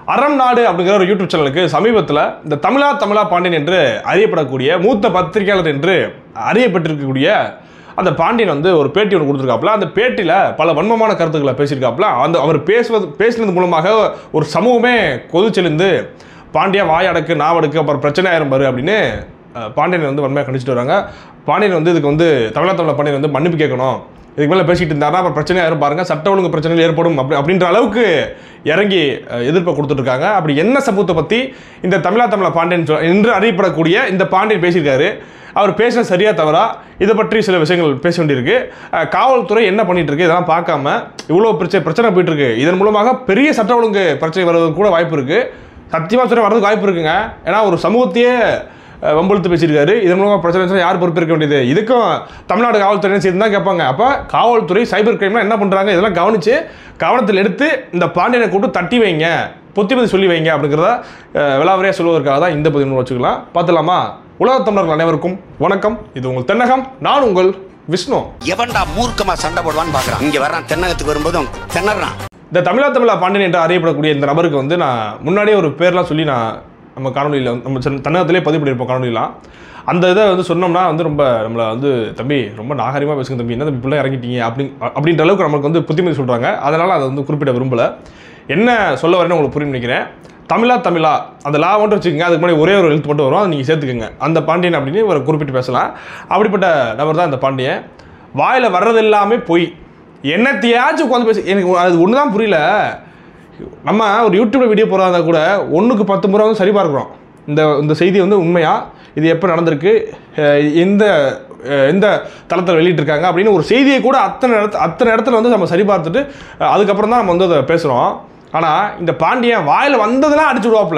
அறம் நாடு அப்படிங்கிற ஒரு யூடியூப் சேனலுக்கு சமீபத்தில் இந்த தமிழா பாண்டியன் என்று அறியப்படக்கூடிய மூத்த பத்திரிகையாளர் என்று அறியப்பட்டிருக்கக்கூடிய அந்த பாண்டியன் வந்து ஒரு பேட்டி ஒன்று கொடுத்துருக்காப்புல. அந்த பேட்டியில் பல வன்மமான கருத்துக்களை பேசியிருக்காப்புல. அவர் பேசினது மூலமாக ஒரு சமூகமே கொதிச்செழுந்து பாண்டியா வாயடக்கு நாவடக்கு அப்புறம் பிரச்சனை ஆயிரும் பாரு அப்படின்னு பாண்டியன் வந்து வன்மையாக கண்டிச்சுட்டு வராங்க. பாண்டியன் வந்து இதுக்கு வந்து தமிழா பாண்டியன் வந்து மன்னிப்பு கேட்கணும், இதுக்கு மேலே பேசிட்டு இருந்தாருன்னா அப்புறம் பிரச்சனை யாரும் பாருங்க, சட்ட ஒழுங்கு பிரச்சனைகள் ஏற்படும் அப்படின்ற அளவுக்கு இறங்கி எதிர்ப்பை கொடுத்துட்ருக்காங்க. அப்படி என்ன சமூகத்தை பற்றி இந்த தமிழா பாண்டியன் என்று அறியப்படக்கூடிய இந்த பாண்டியன் பேசியிருக்காரு. அவர் பேசின சரியா தவறா இதை பற்றி சில விஷயங்கள் பேச வேண்டியிருக்கு. காவல்துறை என்ன பண்ணிட்டு இருக்கு இதெல்லாம் பார்க்காம இவ்வளோ பிரச்சனை போயிட்டு இருக்கு. இதன் மூலமாக பெரிய சட்ட ஒழுங்கு பிரச்சனை வருவதற்கு கூட வாய்ப்பு இருக்கு. சத்தியமாக சொல்ல வர்றதுக்கு வாய்ப்பு இருக்குங்க. ஏன்னா ஒரு சமூகத்தையே வம்பழுத்து பேசியிருக்காரு. இதன் மூலமாக பிரச்சனை யார் பொறுப்பேற்க வேண்டியது? இதுக்கும் தமிழ்நாடு காவல்துறை சேர்ந்து தான் கேட்பாங்க. அப்போ காவல்துறை சைபர் கிரைம்லாம் என்ன பண்ணுறாங்க இதெல்லாம் கவனித்து கவனத்தில் எடுத்து இந்த பாண்டியனை கூட்டு தட்டி வைங்க, புத்திமதி சொல்லி வைங்க அப்படிங்கிறத விலாவரியாக சொல்வதற்காக தான் இந்த பதிவு வச்சுக்கலாம். பார்த்துலாமா? உலக தமிழர்கள் அனைவருக்கும் வணக்கம். இது உங்கள் தென்னகம். நான் உங்கள் விஷ்ணு. எவன்டா மூர்க்கமா சண்டை போடுவான்னு பார்க்குறான். இங்கே வர்றான், தென்னகத்துக்கு வரும்போது திணறான். இந்த தமிழா பாண்டியன் என்று அறியப்படக்கூடிய இந்த நபருக்கு வந்து நான் முன்னாடியே ஒரு பேர்லாம் சொல்லி நம்ம காணொலியில் நம்ம தென்னகத்திலே பதிவு பண்ணியிருப்போம் காணொலிலாம். அந்த இதை வந்து சொன்னோம்னா வந்து ரொம்ப நம்மளை வந்து தம்பி ரொம்ப நாகரிகமாக பேசுங்க தம்பி, என்ன தம்பி பிள்ளை இறங்கிட்டீங்க அப்படின்ற அளவுக்கு நமக்கு வந்து புத்திமதி சொல்கிறாங்க. அதனால் அதை வந்து குறிப்பிட விரும்பலை. என்ன சொல்ல வரேன்னு உங்களுக்கு புரியும் நினைக்கிறேன். தமிழா அந்த லா மட்டும் வச்சுக்கோங்க. அதுக்கு முன்னாடி ஒரே ஒரு எழுத்து மட்டும் வரும், அதை நீங்கள் சேர்த்துக்கோங்க. அந்த பாண்டியன் அப்படின்னு ஒரு குறிப்பிட்டு பேசலாம். அப்படிப்பட்ட நபர் தான் இந்த பாண்டியன். வாயில் வர்றது எல்லாமே பொய். என்னத்தையாச்சும் உட்காந்து பேச எனக்கு அது ஒன்று தான் புரியல. நம்ம ஒரு யூடியூப்ல வீடியோ போகிறதா கூட 1க்கு 10 முறை வந்து சரி பார்க்குறோம். இந்த செய்தி வந்து உண்மையா, இது எப்போ நடந்திருக்கு, எந்த தளத்தில் வெளியிட்டிருக்காங்க அப்படின்னு ஒரு செய்தியை கூட அத்தனை இடத்துல வந்து நம்ம சரி பார்த்துட்டு அதுக்கப்புறம் தான் நம்ம வந்து அதை பேசுகிறோம். ஆனால் இந்த பாண்டியன் வாயில் வந்ததெல்லாம் அடிச்சு விடுவாப்புல.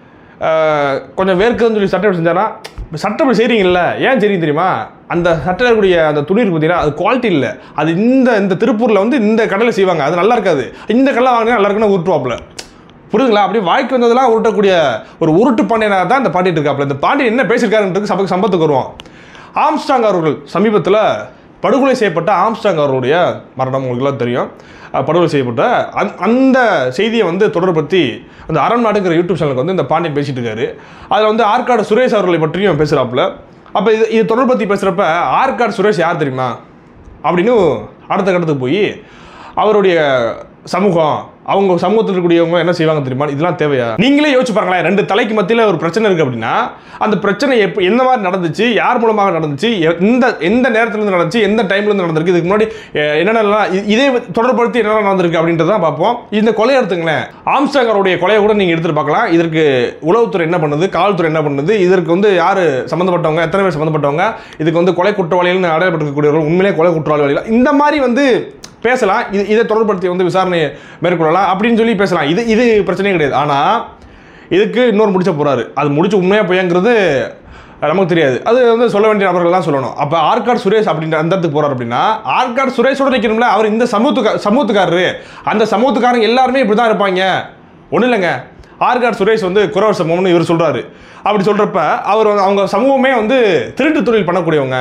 கொஞ்சம் வேர்க்குதுன்னு சொல்லி சட்டை செஞ்சானா, சட்டை செய்கிறீங்கல்ல, ஏன் சரிங்க தெரியுமா? அந்த சட்டையில் இருக்கக்கூடிய அந்த துணி இருக்கு பார்த்தீங்கன்னா, அது குவாலிட்டி இல்லை. அது இந்த திருப்பூரில் வந்து இந்த கடையில் செய்வாங்க, அது நல்லா இருக்காது. இந்த கடலை வாங்கினா நல்லா இருக்குன்னு உருட்டுவாப்புல. புரியுதுங்களா? அப்படி வாய்க்கு வந்ததெல்லாம் உருட்டக்கூடிய ஒரு உருட்டு பாண்டியனாக தான் இந்த பாண்டியன் இருக்காப்புல. இந்த பாண்டியன் என்ன பேசியிருக்காருன்றது சம்பத்துக்கு வருவோம். ஆம்ஸ்ட்ராங் அவர்கள் சமீபத்தில் படுகொலை செய்யப்பட்ட ஆம்ஸ்ட்ராங் அவருடைய மரணம் உங்களுக்குலாம் தெரியும். படுகொலை செய்யப்பட்ட அந்த செய்தியை வந்து தொடர்படுத்தி அந்த அறம் நாடுங்கிற யூடியூப் சேனலுக்கு வந்து இந்த பாண்டியன் பேசிட்டு இருக்காரு. அதில் வந்து ஆற்காடு சுரேஷ் அவர்களை பற்றியும் பேசுகிறாப்புல. அப்போ இது தொடர்படுத்தி பேசுகிறப்ப ஆற்காடு சுரேஷ் யார் தெரியுமா அப்படின்னு அடுத்த கட்டத்துக்கு போய் அவருடைய சமூகம், அவங்க சமூகத்தில் இருக்கக்கூடியவங்க என்ன செய்வாங்க தெரியுமா? இதெல்லாம் தேவையா? நீங்களே யோசிச்சு பாருங்களேன். 2 தலைக்கு மத்தியில் ஒரு பிரச்சனை இருக்குது அப்படின்னா அந்த பிரச்சனை என்ன மாதிரி நடந்துச்சு, யார் மூலமாக நடந்துச்சு, எந்த நேரத்துலேருந்து நடந்துச்சு, எந்த டைம்லேருந்து நடந்திருக்கு, இதுக்கு முன்னாடி என்னென்னலாம் இதே தொடர்படுத்தி என்னென்ன நடந்திருக்கு அப்படின்றத பார்ப்போம். இந்த கொலையை எடுத்துங்களேன். ஆம்ஸ்ட்ராங் அவருடைய கொலையை கூட நீங்கள் எடுத்துகிட்டு பார்க்கலாம். இதற்கு உளவுத்துறை என்ன பண்ணுது, காவல்துறை என்ன பண்ணுது, இதற்கு வந்து யார் சம்மந்தப்பட்டவங்க, எத்தனை பேர் சம்மந்தப்பட்டவங்க, இதுக்கு வந்து கொலை குற்றவாளிகள்னு அடையாளப்பட்டிருக்கக்கூடியவர்கள் உண்மையிலே கொலை குற்றவாளிகள், இந்த மாதிரி வந்து பேசலாம். இதை தொடர்படுத்தி வந்து விசாரணை மேற்கொள்ளலாம் அப்படின்னு சொல்லி பேசலாம். இது பிரச்சனையே கிடையாது. ஆனால் இதுக்கு இன்னொரு முடிச்ச போகிறாரு. அது முடிச்சு உண்மையாக போயங்கிறது நமக்கு தெரியாது. அது வந்து சொல்ல வேண்டிய நபர்கள் தான் சொல்லணும். அப்போ ஆற்காடு சுரேஷ் அப்படின்ற அந்த இடத்துக்கு போகிறார் அப்படின்னா ஆற்காடு சுரேஷோட நிற்கணும்ல. அவர் இந்த சமூகத்துக்காரரு, அந்த சமூகத்துக்காரங்க எல்லாருமே இப்படி தான் இருப்பாங்க. ஒன்றும் இல்லைங்க, ஆற்காடு சுரேஷ் வந்து குறவர் சமூகம்னு இவர் சொல்கிறாரு. அப்படி சொல்கிறப்ப அவர் அவங்க சமூகமே வந்து திருட்டு தொழில் பண்ணக்கூடியவங்க,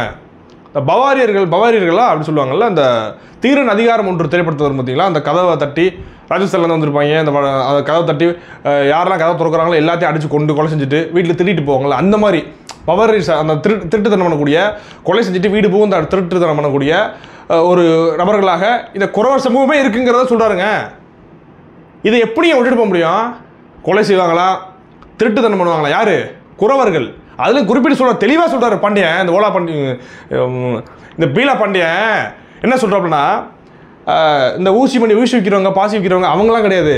பவாரியர்களா அப்படி சொல்லுவாங்கல்ல. அந்த தீரன் அதிகாரம் ஒன்று திரைப்படத்தில் வரும் பார்த்தீங்களா, அந்த கதவை தட்டி ராஜஸ்தான்லேருந்து வந்திருப்பாங்க. அந்த கதவை தட்டி யாரெல்லாம் கதவை திறக்கிறாங்களோ எல்லாத்தையும் அடித்து கொலை செஞ்சுட்டு வீட்டில் திருட்டிட்டு போவாங்கள்ல, அந்த மாதிரி பவாரியர்ஸ், அந்த திருட்டுத்தனம் பண்ணக்கூடிய, கொலை செஞ்சுட்டு வீடு போகும் அந்த திருட்டுத்தனம் பண்ணக்கூடிய ஒரு நபர்களாக இந்த குறவர் சமூகமே இருக்குங்கிறத சொல்கிறாருங்க. இதை எப்படி விட்டுட்டு போக முடியும்? கொலை செய்வாங்களா, திருட்டுத்தனம் பண்ணுவாங்களா? யார்? குறவர்கள். அதில் குறிப்பிட்டு தெளிவாக சொல்கிறார் பாண்டியன். இந்த ஓலா பாண்டியன், இந்த பீலா பாண்டியன் என்ன சொல்கிறாப்புனா, இந்த ஊசி விற்கிறவங்க, பாசி விற்கிறவங்க அவங்களாம் கிடையாது,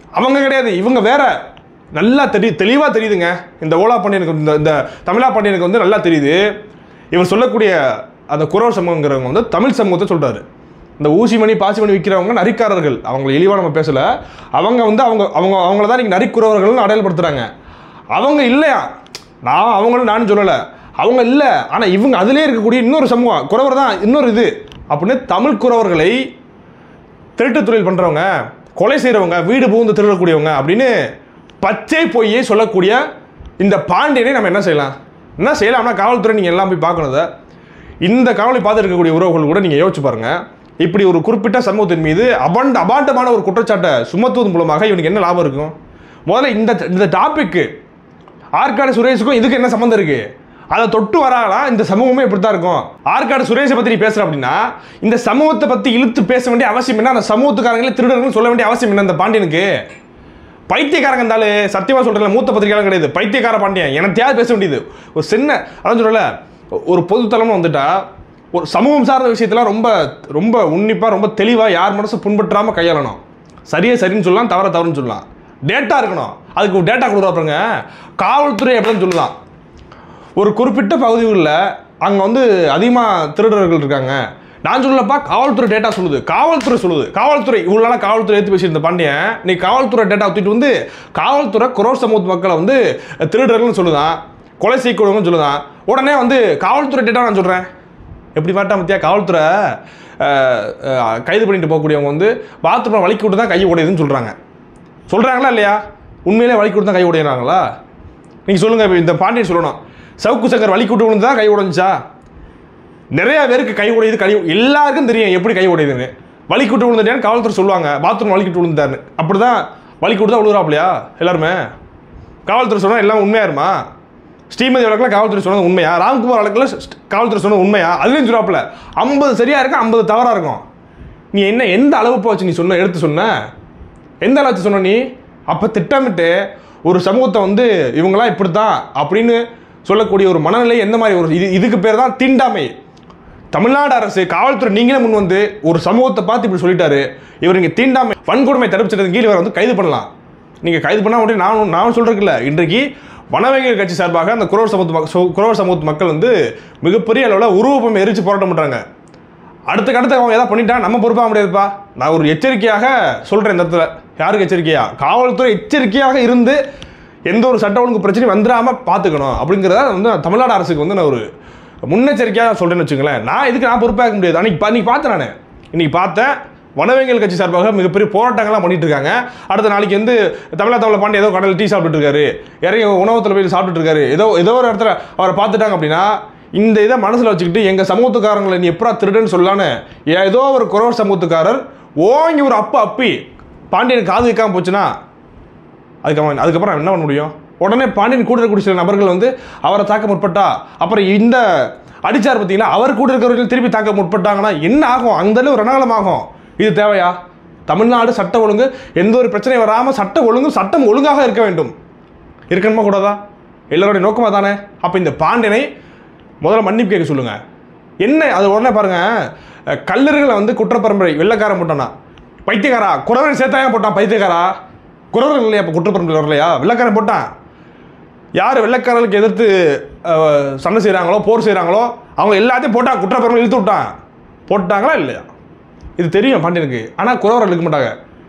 இவங்க வேற. நல்லா தெளிவாக தெரியுதுங்க. இந்த ஓலா பாண்டியனுக்கு, இந்த தமிழா பாண்டியனுக்கு வந்து நல்லா தெரியுது. இவர் சொல்லக்கூடிய அந்த குறவர் சமூகங்கிறவங்க வந்து தமிழ் சமூகத்தை சொல்கிறாரு. இந்த பாசி விற்கிறவங்க நரிக்காரர்கள், அவங்களை இழிவாக நம்ம பேசலை. அவங்க வந்து அவங்கள தான் இன்றைக்கி நரிக்குறவர்கள்னு அடையாளப்படுத்துகிறாங்க. அவங்க இல்லையா, அவங்களும் நானும் சொல்லலை, அவங்க இல்லை. ஆனால் இவங்க அதிலே இருக்கக்கூடிய இன்னொரு சமூகம் குறவர் தான் இன்னொரு இது அப்படின்னு தமிழ் குறவர்களை திருட்டு தொழில் பண்ணுறவங்க, கொலை செய்கிறவங்க, வீடு புகுந்து திருடக்கூடியவங்க அப்படின்னு பச்சை பொய்யை சொல்லக்கூடிய இந்த பாண்டியனை நம்ம என்ன செய்யலாம்னா காவல்துறை நீங்கள் எல்லாம் போய் பார்க்கணுத. இந்த காவலை பார்த்துருக்கக்கூடிய உறவுகள் கூட நீங்கள் யோசிச்சு பாருங்கள். இப்படி ஒரு குறிப்பிட்ட சமூகத்தின் மீது அபாண்டமான ஒரு குற்றச்சாட்டை சுமத்துவதன் மூலமாக இவனுக்கு என்ன லாபம் இருக்கும்? முதல்ல இந்த டாபிக்கு ஆற்காடு சுரேஷுக்கும் இதுக்கு என்ன சம்மந்தம் இருக்கு? அதை தொட்டு வராலாம் இந்த சமூகமே இப்படி தான் இருக்கும். ஆற்காடு சுரேஷை பற்றி நீ பேசுற அப்படின்னா இந்த சமூகத்தை பற்றி இழுத்து பேச வேண்டிய அவசியம் என்ன? அந்த சமூகத்துக்காரங்களே திருடர்கள் சொல்ல வேண்டிய அவசியம் என்ன? இந்த பாண்டியனுக்கு பைத்தியக்காரங்க இருந்தாலும் சத்தியமாக சொல்கிறேன், மூத்த பத்திரிகையாளர் கிடையாது, பைத்தியக்கார பாண்டியன் எனத்தையாவது பேச வேண்டியது ஒரு சின்ன அதான் சொல்லல. ஒரு பொதுத்தளம்னு வந்துட்டா ஒரு சமூகம் சார்ந்த விஷயத்தெல்லாம் ரொம்ப ரொம்ப உன்னிப்பாக ரொம்ப தெளிவாக யார் மனசு புண்பற்றாமல் கையாளணும். சரியே சரின்னு சொல்லலாம், தவற தவறுன்னு சொல்லலாம். டேட்டா இருக்கணும். அதுக்கு டேட்டா கொடுக்குறாங்க. காவல்துறை எப்படின்னு சொல்லலாம். ஒரு குறிப்பிட்ட பகுதிகளில் அங்கே வந்து அதிகமாக திருடர்கள் இருக்காங்க. நான் சொல்லப்பா, காவல்துறை டேட்டா சொல்லுது, காவல்துறை சொல்லுது. காவல்துறை இவ்வளோ காவல்துறை எடுத்து பேசியிருந்த பாண்டியன் நீ காவல்துறை டேட்டா ஊற்றிட்டு வந்து காவல்துறை குரோர் சமூக மக்களை வந்து திருடர்கள்னு சொல்லுதான், கொலை செய்யக்கூடன்னு சொல்லுதான். உடனே வந்து காவல்துறை டேட்டா நான் சொல்கிறேன். எப்படி பார்த்தா மத்தியா காவல்துறை கைது பண்ணிட்டு போகக்கூடியவங்க வந்து பாத்ரூமில் வலிக்கு விட்டு தான் கை உடையுதுன்னு சொல்கிறாங்களா இல்லையா? உண்மையிலே வலிக்கு விட்டு தான் கை உடையிறாங்களா? நீங்கள் சொல்லுங்கள். இப்போ இந்த பாண்டியன் சொல்லணும், சவுக்கு சங்கர் வலிக்கு விட்டு விழுந்து தான் கை உடைஞ்சா? நிறைய பேருக்கு கை உடையுது, எல்லாருக்கும் தெரியும் எப்படி கை உடையுதுன்னு. வலிக்கு விட்டு விழுந்துட்டேன்னு காவல்துறை சொல்லுவாங்க, பாத்ரூம் வலிக்கு விட்டு விழுந்தாருன்னு. அப்படி தான் வலிக்கு விட்டு தான் விழுகிறாப்லையா எல்லாருமே? காவல்துறை சொன்னால் எல்லாம் உண்மையாருமா? ஸ்ரீமதி வழக்கில் காவல்துறை சொன்னது உண்மையா? ராம்குமார் வழக்கில் காவல்துறை சொன்னது உண்மையா? அதுலேயும் சொல்லுவாப்புல 50 சரியாக இருக்கும், 50 தவறாக இருக்கும். நீ என்ன எந்த அளவுக்கு வச்சு நீ எடுத்து சொன்ன? எந்த அளவுக்கு சொன்ன நீ? அப்போ திட்டமிட்டு ஒரு சமூகத்தை வந்து இவங்களாம் இப்படி தான் அப்படின்னு சொல்லக்கூடிய ஒரு மனநிலை எந்த மாதிரி ஒரு இதுக்கு பேர் தான் தீண்டாமை. தமிழ்நாடு அரசு காவல்துறை நீங்களே முன் வந்து ஒரு சமூகத்தை பார்த்து இப்படி சொல்லிட்டாரு, இவர் இங்கே தீண்டாமை வன்கொடுமை தடுப்பு சட்டத்தின் கீழ் இவரை வந்து கைது பண்ணலாம். நீங்கள் கைது பண்ணால் உடனே நான் சொல்கிறேன்ல, இன்றைக்கு வனவேங்கல் கட்சி சார்பாக அந்த குரோர் சமூகத்து மக்கள் வந்து மிகப்பெரிய அளவில் உருவப்பம் எரிச்சு போராட்டம் பண்ணுறாங்க. அடுத்த அவங்க எதாவது பண்ணிட்டா நம்ம பொறுப்பாக முடியாதுப்பா. நான் ஒரு எச்சரிக்கையாக சொல்கிறேன் இந்த இடத்துல. யாருக்கு எச்சரிக்கையா? காவல்துறை எச்சரிக்கையாக இருந்து எந்த ஒரு சட்ட ஒழுங்கு பிரச்சனையும் வந்துடாமல் பார்த்துக்கணும் அப்படிங்கிறத வந்து தமிழ்நாடு அரசுக்கு வந்து நான் ஒரு முன்னெச்சரிக்கையாக சொல்கிறேன்னு வச்சுங்களேன். நான் இதுக்கு நான் பொறுப்பாக முடியாது. அன்றைக்கி பார்த்தேன், நான் இன்றைக்கி பார்த்தேன் வனவேங்கல் கட்சி சார்பாக மிகப்பெரிய போராட்டங்கள்லாம் பண்ணிட்டு இருக்காங்க. அடுத்த நாளைக்கு வந்து தமிழகத்தில் பாண்டி ஏதோ கடல் டீ சாப்பிட்டுட்டு இருக்காரு, இறங்கி உணவகத்தில் போய் சாப்பிட்டுட்டு இருக்காரு, ஏதோ ஒரு இடத்துல அவரை பார்த்துட்டாங்க அப்படின்னா இந்த இதை மனசில் வச்சுக்கிட்டு எங்கள் சமூகத்துக்காரங்களை நீ எப்படா திருடுன்னு சொல்லலான்னு ஏதோ ஒரு குரோர் சமூகத்துக்காரர் ஓங்கி ஒரு அப்பி பாண்டியனுக்கு காது வைக்காமல் போச்சுன்னா அதுக்கப்புறம் என்ன பண்ண முடியும்? உடனே பாண்டியன் கூட இருக்கக்கூடிய சில நபர்கள் வந்து அவரை தாக்க முற்பட்டா, அப்புறம் இந்த அடிச்சார் பார்த்தீங்களா, அவர் கூட இருக்கிறவர்கள் திருப்பி தாக்க முற்பட்டாங்கன்னா என்ன ஆகும்? அந்த அளவு ரணகலம் ஆகும். இது தேவையா? தமிழ்நாடு சட்ட ஒழுங்கு எந்த ஒரு பிரச்சனையும் வராமல் சட்டம் ஒழுங்காக இருக்க வேண்டும். இருக்கணுமா கூடாதா? எல்லாருடைய நோக்கமாக தானே. அப்போ இந்த பாண்டியனை முதல்ல மன்னிப்பு கேட்க சொல்லுங்கள். என்ன அது உடனே பாருங்கள், கல்லர்களை வந்து குற்றப்பரம்பரை வெள்ளைக்காரன் போட்டானா பைத்தியக்காரா, குறவன் சேர்த்தாங்க போட்டான் பைத்தியக்காரா, குறவர்கள் இல்லையா? இப்போ குற்றப்பரம்பரை வரலையா? வெள்ளைக்காரன் போட்டான். யார் வெள்ளைக்காரர்களுக்கு எதிர்த்து சண்டை செய்கிறாங்களோ போர் செய்கிறாங்களோ அவங்க எல்லாத்தையும் போட்டான், குற்றப்பரம்பரை இழுத்து விட்டான். போட்டாங்களா இல்லையா? இது தெரியும் பாண்டியனுக்கு. ஆனால் குறவர்கள் இருக்க மாட்டாங்க.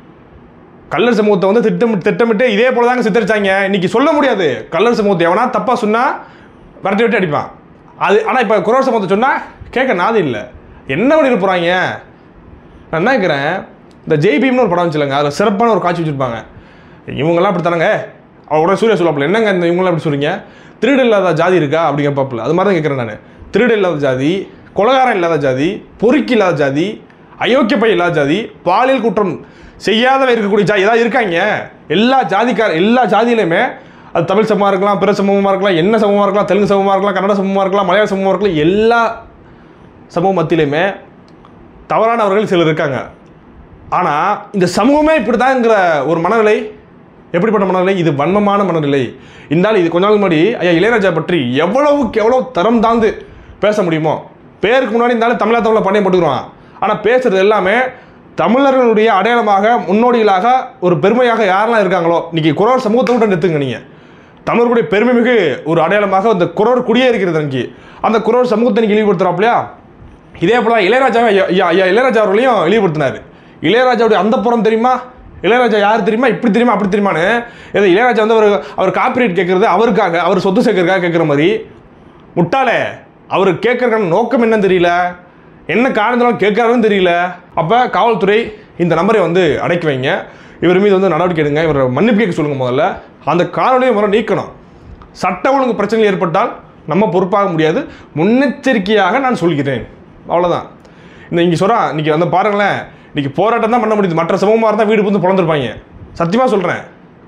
கல்லர் சமூகத்தை வந்து திட்டமிட்டு இதே போல தாங்க சித்தரிச்சாங்க. இன்னைக்கு சொல்ல முடியாது. கல்லர் சமூகத்தை எவனா தப்பாக சொன்னால் விரட்டி அடிப்பான். அது ஆனால் இப்போ குறவர் சமூகத்தை சொன்னால் கேட்க நாது இல்லை. என்ன பண்ணிட்டு போகிறாங்க? நான் என்ன கேட்குறேன், இந்த ஜெய்பீம்னு ஒரு படம் வச்சுலங்க, அதில் சிறப்பான ஒரு காட்சி வச்சுருப்பாங்க. இவங்கெல்லாம் அப்படி தானங்க, அவரோட சூரிய சொல்லாப்பில் என்னங்க இந்த இவங்களாம் அப்படி சொல்கிறீங்க, திருடு இல்லாத ஜாதி இருக்கா அப்படிங்கிற பாப்பில் அது மாதிரி தான் கேட்குறேன் நான். திருடு இல்லாத ஜாதி, கொலகாரம் இல்லாத ஜாதி, பொறுக்கி இல்லாத ஜாதி, அயோக்கிய பை இல்லாத ஜாதி, பாலியல் குற்றம் செய்யாதவ இருக்கக்கூடிய ஜாதி ஏதாவது இருக்காங்க. எல்லா ஜாதியிலையுமே அது தமிழ் சமூகமாக இருக்கலாம், பிற சமூகமாக இருக்கலாம், என்ன சமூகமாக இருக்கலாம், தெலுங்கு சமூகமாக இருக்கலாம், கன்னட சமூகமாக இருக்கலாம், மலையாள சமூகமாக இருக்கலாம், எல்லா சமூக மத்தியிலையுமே தவறானவர்கள் சிலர் இருக்காங்க. ஆனால் இந்த சமூகமே இப்படி தான்ங்கிற ஒரு மனநிலை, எப்படிப்பட்ட மனநிலை? இது வன்மமான மனநிலை. இருந்தாலும் இது கொஞ்ச நாள் முன்னாடி ஐயா இளையராஜா பற்றி எவ்வளவுக்கு எவ்வளோ தரம் தாழ்ந்து பேச முடியுமோ, பேருக்கு முன்னாடி இருந்தாலும் தமிழில் பண்ணையம் போட்டுக்குருவான். ஆனால் பேசுகிறது எல்லாமே தமிழர்களுடைய அடையாளமாக முன்னோடிகளாக ஒரு பெருமையாக யாரெல்லாம் இருக்காங்களோ, இன்றைக்கி குறவர் சமூகத்தை விட்டு எடுத்துங்க. நீங்கள் தமிழர்களுடைய பெருமை மிகு ஒரு அடையாளமாக அந்த குறவர் குடியே இருக்கிறது. அன்றைக்கி அந்த குறவர் சமூகத்தை நீங்கள் இழிவுபடுத்துகிறாப்லையா? இதே போல் இளையராஜாவை ஐயா இளையராஜா அவர்களையும் இழிவுபடுத்தினார். இளையராஜாவுடைய அந்த புறம் தெரியுமா? இளையராஜா யார் தெரியுமா? இப்படி தெரியுமா அப்படி தெரியுமான்னு ஏதோ இளையராஜா வந்து அவர் காப்பிரைட் கேட்குறது அவருக்காக, அவர் சொத்து சேர்க்கறதுக்காக கேட்குற மாதிரி முட்டாளே. அவர் கேட்கறதுக்கான நோக்கம் என்னன்னு தெரியல, என்ன காரணத்தினாலும் கேட்கறாருன்னு தெரியல. அப்போ காவல்துறை இந்த நம்பரை வந்து அடக்கி வைங்க, இவர் மீது வந்து நடவடிக்கை எடுங்க, இவரை மன்னிப்பு கேட்க சொல்லுங்கள். முதல்ல அந்த காணொலியை முறை நீக்கணும். சட்ட ஒழுங்கு பிரச்சனைகள் ஏற்பட்டால் நம்ம பொறுப்பாக முடியாது, முன்னெச்சரிக்கையாக நான் சொல்கிறேன். அவ்வளோதான். இங்கே சொல்கிறான், இன்றைக்கி வந்து பாருங்களேன், இன்றைக்கி போராட்டம் தான் பண்ண முடியுது. மற்ற சமூகமாக இருந்தால் வீடு புந்து பிறந்திருப்பாங்க. சத்தியமாக சொல்கிறேன்,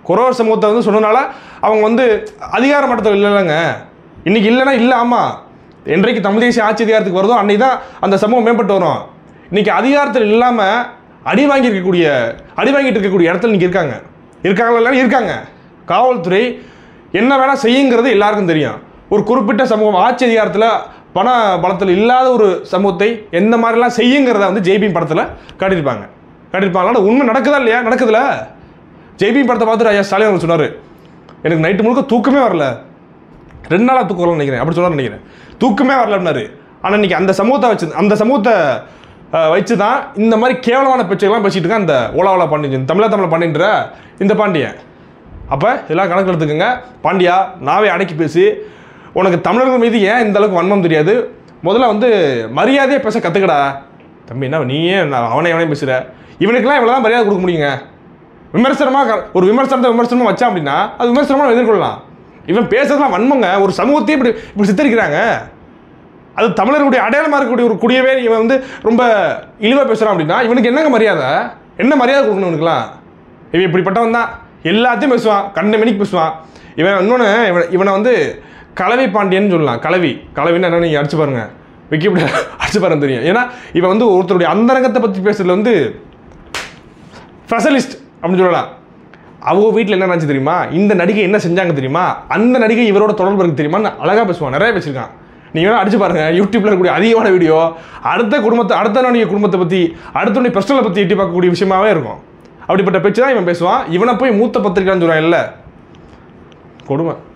குறவர் சமூகத்தை வந்து சொன்னனால அவங்க வந்து அதிகார மட்டத்தில் இல்லைங்க. இன்றைக்கி இல்லைன்னா இல்லை. ஆமாம், என்றைக்கு தமிழ் தேசிய ஆட்சி அதிகாரத்துக்கு வருதோ அன்றைக்கி தான் அந்த சமூகம் மேம்பட்டு வரும். இன்றைக்கி அதிகாரத்தில் இல்லாமல் அடி வாங்கிட்டு இருக்கக்கூடிய இடத்துல இன்றைக்கி இருக்காங்களா? இருக்காங்க. காவல்துறை என்ன வேணால் செய்யுங்கிறது எல்லாருக்கும் தெரியும். ஒரு குறிப்பிட்ட சமூகம் ஆட்சி அதிகாரத்தில் பண பலத்தில் இல்லாத ஒரு சமூகத்தை எந்த மாதிரிலாம் செய்யுங்கிறத வந்து ஜெய்பீம் படத்தில் காட்டியிருப்பாங்களா? உண்மை நடக்குதா இல்லையா? நடக்குதுல. ஜெய்பீம் படத்தை பார்த்துட்டு ஐயா ஸ்டாலின் அவங்க சொன்னார், எனக்கு நைட்டு முழுக்க தூக்கமே வரல, 2 நாளாக தூக்கம் வரலன்னு நினைக்கிறேன், அப்படி சொன்னார் நினைக்கிறேன். தூக்கமே வரலன்னாரு. ஆனால் இன்றைக்கி அந்த சமூகத்தை வச்சு தான் இந்த மாதிரி கேவலமான பேச்சுக்கெல்லாம் பேசிகிட்டு இருக்கேன் அந்த ஓலாவலா பாண்டியன், தமிழில் பண்ணின்ற இந்த பாண்டியன். அப்போ இதெல்லாம் கணக்கு எடுத்துக்கோங்க. பாண்டியா, நாவே அடக்கி பேசி. உனக்கு தமிழர்கள் மீது ஏன் இந்த அளவுக்கு வன்மம் தெரியாது? முதல்ல வந்து மரியாதையாக பேச கற்றுக்கடா தம்பி. என்ன நீயே அவனையும் பேசுகிற? இவனுக்கெல்லாம் இவ்வளோ தான் மரியாதை கொடுக்க முடியுங்க. ஒரு விமர்சனமாக வச்சா அப்படின்னா அது விமர்சனமாக எதிர்கொள்ளலாம். இவன் பேசுறதுலாம் வன்மங்க. ஒரு சமூகத்தையும் இப்படி சித்தரிக்கிறாங்க. அது தமிழர்களுடைய அடையாளமாக இருக்கக்கூடிய ஒரு குடியவே இவன் வந்து ரொம்ப இழிவாக பேசுகிறான் அப்படின்னா இவனுக்கு என்னங்க மரியாதை? என்ன மரியாதை கொடுக்கணும் இவனுக்குலாம்? இவன் இப்படிப்பட்டவன் தான். எல்லாத்தையும் பேசுவான், கண்ண மணிக்கு பேசுவான். இன்னொன்று இவனை வந்து கலவை பாண்டியன்னு சொல்லலாம். கலவின்னு என்ன நீங்கள் அடிச்சு பாருங்க, விக்கிபீடியா அடிச்சு பாருங்க தெரியும். ஏன்னா இவன் வந்து ஒருத்தருடைய அந்தரங்கத்தை பற்றி பேசுறதுல வந்து ஸ்பெஷலிஸ்ட் அப்படின்னு சொல்லலாம். அவங்க வீட்டில் என்ன நினச்சி தெரியுமா? இந்த நடிகை என்ன செஞ்சாங்க தெரியுமா? அந்த நடிகை இவரோட தொடர்பு இருக்கு தெரியுமான்னு அழகாக பேசுவான். நிறைய பேசியிருக்கான். நீங்கள் வேணால் அடிச்சு பாருங்கள், யூடியூப்பில் இருக்கக்கூடிய அதிகமான வீடியோ அடுத்த நடிகை குடும்பத்தை பற்றி, அடுத்த பர்சனலை பற்றி எட்டி பார்க்கக்கூடிய விஷயமாகவே இருக்கும். அப்படிப்பட்ட பேச்சு தான் இவன் பேசுவான். இவனை போய் மூத்த பத்திரிக்கைன்னு சொல்கிறான். இல்லை, கொடுமை.